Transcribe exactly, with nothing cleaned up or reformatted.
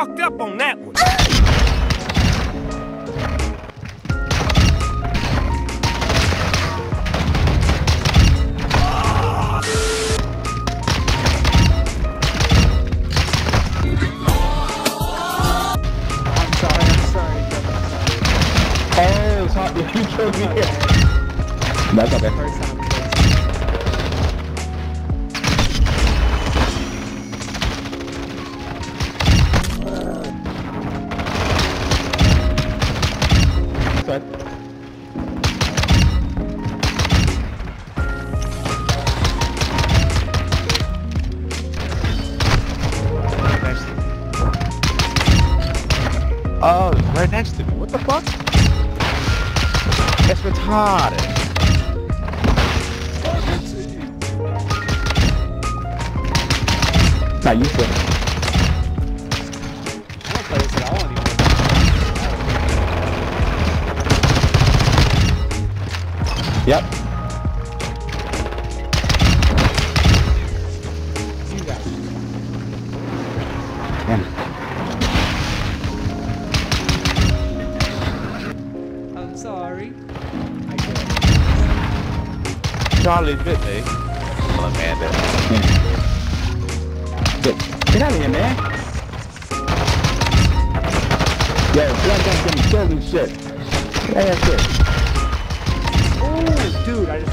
fucked up on that one. I'm sorry, I'm sorry. Oh, it's hot. You killed me here. That's okay. First time. Sorry. Oh, it's right next to me. What the fuck? It's retarded. Nah, you said it. I don't play this at all anymore. Yep. You got it. Yeah. I'm sorry. Charlie's bit, eh? Well, man, that. Get, get out of here, man. Yeah, get out there and get me killed and shit. Yeah, that's it. Oh, dude, I just